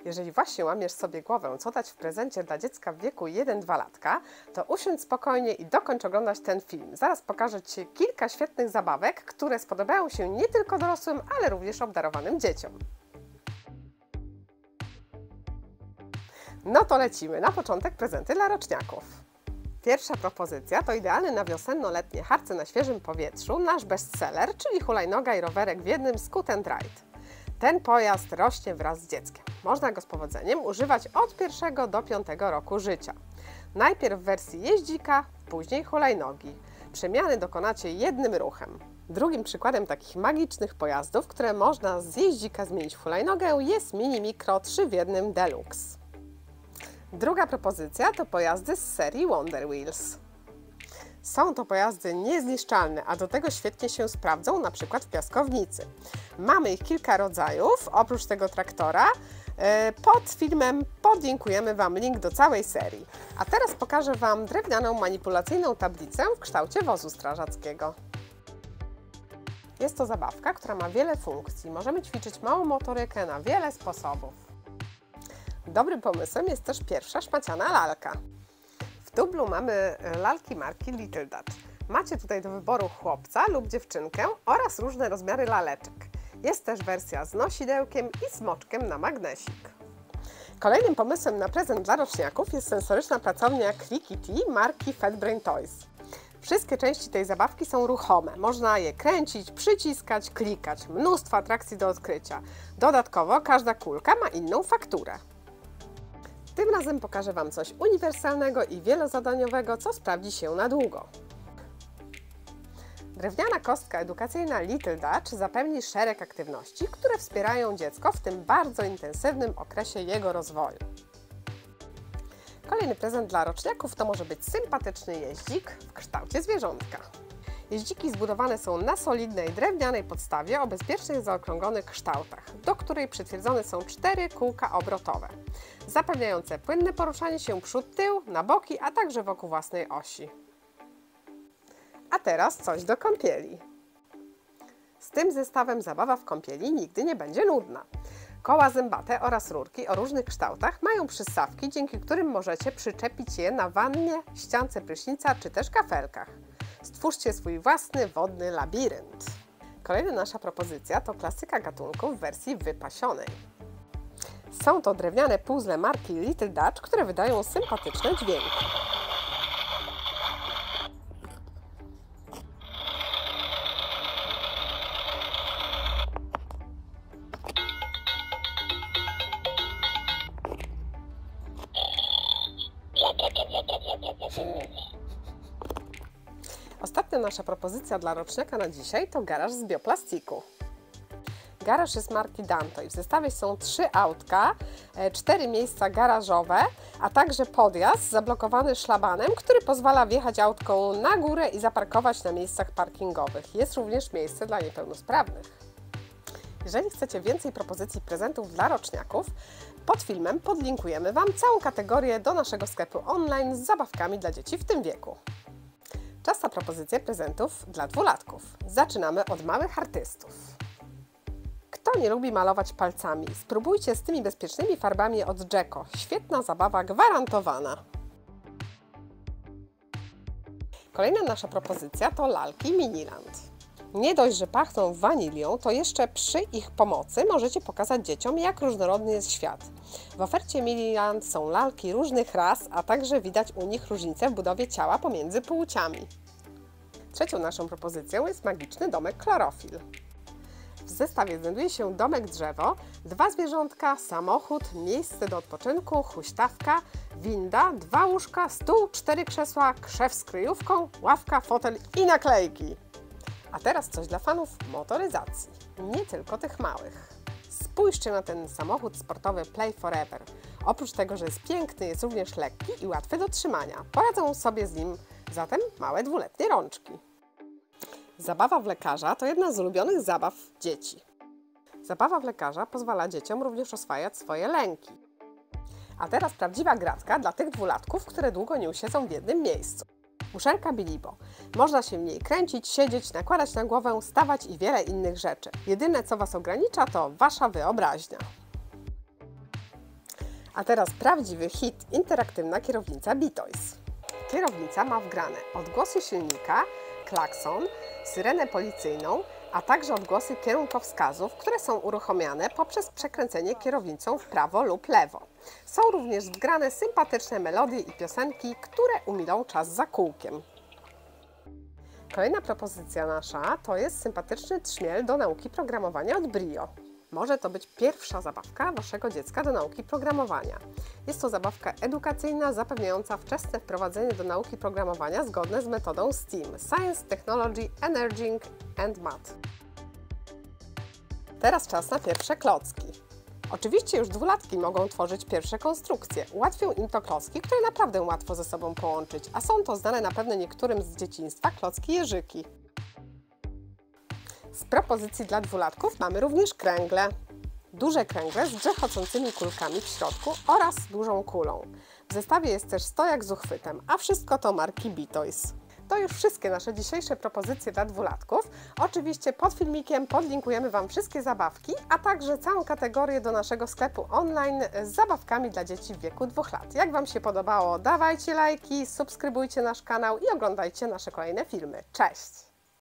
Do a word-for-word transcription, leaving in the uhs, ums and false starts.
Jeżeli właśnie łamiesz sobie głowę, co dać w prezencie dla dziecka w wieku jeden do dwóch latka, to usiądź spokojnie i dokończ oglądać ten film. Zaraz pokażę Ci kilka świetnych zabawek, które spodobają się nie tylko dorosłym, ale również obdarowanym dzieciom. No to lecimy. Na początek prezenty dla roczniaków. Pierwsza propozycja to idealny na wiosenno-letnie harce na świeżym powietrzu, nasz bestseller, czyli hulajnoga i rowerek w jednym Scoot and Ride. Ten pojazd rośnie wraz z dzieckiem. Można go z powodzeniem używać od pierwszego do piątego roku życia. Najpierw w wersji jeździka, później hulajnogi. Przemiany dokonacie jednym ruchem. Drugim przykładem takich magicznych pojazdów, które można z jeździka zmienić w hulajnogę, jest Mini Micro trzy w jednym Deluxe. Druga propozycja to pojazdy z serii Wonder Wheels. Są to pojazdy niezniszczalne, a do tego świetnie się sprawdzą na przykład w piaskownicy. Mamy ich kilka rodzajów, oprócz tego traktora. Pod filmem podlinkujemy Wam link do całej serii. A teraz pokażę Wam drewnianą manipulacyjną tablicę w kształcie wozu strażackiego. Jest to zabawka, która ma wiele funkcji. Możemy ćwiczyć małą motorykę na wiele sposobów. Dobrym pomysłem jest też pierwsza szmaciana lalka. W dublu mamy lalki marki Little Dutch. Macie tutaj do wyboru chłopca lub dziewczynkę oraz różne rozmiary laleczek. Jest też wersja z nosidełkiem i smoczkiem na magnesik. Kolejnym pomysłem na prezent dla roczniaków jest sensoryczna pracownia Clickety marki Fatbrain Toys. Wszystkie części tej zabawki są ruchome. Można je kręcić, przyciskać, klikać. Mnóstwo atrakcji do odkrycia. Dodatkowo każda kulka ma inną fakturę. Tym razem pokażę Wam coś uniwersalnego i wielozadaniowego, co sprawdzi się na długo. Drewniana kostka edukacyjna Little Dutch zapewni szereg aktywności, które wspierają dziecko w tym bardzo intensywnym okresie jego rozwoju. Kolejny prezent dla roczniaków to może być sympatyczny jeździk w kształcie zwierzątka. Jeździki zbudowane są na solidnej drewnianej podstawie o bezpiecznych zaokrąglonych kształtach, do której przytwierdzone są cztery kółka obrotowe, zapewniające płynne poruszanie się przód-tył, na boki, a także wokół własnej osi. A teraz coś do kąpieli. Z tym zestawem zabawa w kąpieli nigdy nie będzie nudna. Koła zębate oraz rurki o różnych kształtach mają przystawki, dzięki którym możecie przyczepić je na wannie, ściance prysznica czy też kafelkach. Stwórzcie swój własny wodny labirynt. Kolejna nasza propozycja to klasyka gatunku w wersji wypasionej. Są to drewniane puzzle marki Little Dutch, które wydają sympatyczne dźwięki. Ostatnia nasza propozycja dla roczniaka na dzisiaj to garaż z bioplastiku. Garaż jest marki Danto i w zestawie są trzy autka, cztery miejsca garażowe, a także podjazd zablokowany szlabanem, który pozwala wjechać autką na górę i zaparkować na miejscach parkingowych. Jest również miejsce dla niepełnosprawnych. Jeżeli chcecie więcej propozycji prezentów dla roczniaków, pod filmem podlinkujemy Wam całą kategorię do naszego sklepu online z zabawkami dla dzieci w tym wieku. Czas na propozycje prezentów dla dwulatków. Zaczynamy od małych artystów. Kto nie lubi malować palcami? Spróbujcie z tymi bezpiecznymi farbami od Jeko. Świetna zabawa gwarantowana. Kolejna nasza propozycja to lalki Miniland. Nie dość, że pachną wanilią, to jeszcze przy ich pomocy możecie pokazać dzieciom, jak różnorodny jest świat. W ofercie Miniland są lalki różnych ras, a także widać u nich różnice w budowie ciała pomiędzy płciami. Trzecią naszą propozycją jest magiczny domek Chlorofil. W zestawie znajduje się domek drzewo, dwa zwierzątka, samochód, miejsce do odpoczynku, huśtawka, winda, dwa łóżka, stół, cztery krzesła, krzew z kryjówką, ławka, fotel i naklejki. A teraz coś dla fanów motoryzacji, nie tylko tych małych. Spójrzcie na ten samochód sportowy Play Forever. Oprócz tego, że jest piękny, jest również lekki i łatwy do trzymania. Poradzą sobie z nim zatem małe dwuletnie rączki. Zabawa w lekarza to jedna z ulubionych zabaw dzieci. Zabawa w lekarza pozwala dzieciom również oswajać swoje lęki. A teraz prawdziwa gratka dla tych dwulatków, które długo nie usiedzą w jednym miejscu. Muszelka Bilibo. Można się w niej kręcić, siedzieć, nakładać na głowę, stawać i wiele innych rzeczy. Jedyne, co Was ogranicza, to Wasza wyobraźnia. A teraz prawdziwy hit, interaktywna kierownica BeToys. Kierownica ma wgrane odgłosy silnika, klakson, syrenę policyjną, a także odgłosy kierunkowskazów, które są uruchamiane poprzez przekręcenie kierownicą w prawo lub lewo. Są również wgrane sympatyczne melodie i piosenki, które umilą czas za kółkiem. Kolejna propozycja nasza to jest sympatyczny trzmiel do nauki programowania od Brio. Może to być pierwsza zabawka Waszego dziecka do nauki programowania. Jest to zabawka edukacyjna zapewniająca wczesne wprowadzenie do nauki programowania zgodne z metodą STEAM – Science, Technology, Engineering and Math. Teraz czas na pierwsze klocki. Oczywiście już dwulatki mogą tworzyć pierwsze konstrukcje. Ułatwią im to klocki, które naprawdę łatwo ze sobą połączyć, a są to znane na pewno niektórym z dzieciństwa klocki jeżyki. Z propozycji dla dwulatków mamy również kręgle. Duże kręgle z grzechocącymi kulkami w środku oraz dużą kulą. W zestawie jest też stojak z uchwytem, a wszystko to marki BeToys. To już wszystkie nasze dzisiejsze propozycje dla dwulatków. Oczywiście pod filmikiem podlinkujemy Wam wszystkie zabawki, a także całą kategorię do naszego sklepu online z zabawkami dla dzieci w wieku dwóch lat. Jak Wam się podobało, dawajcie lajki, subskrybujcie nasz kanał i oglądajcie nasze kolejne filmy. Cześć!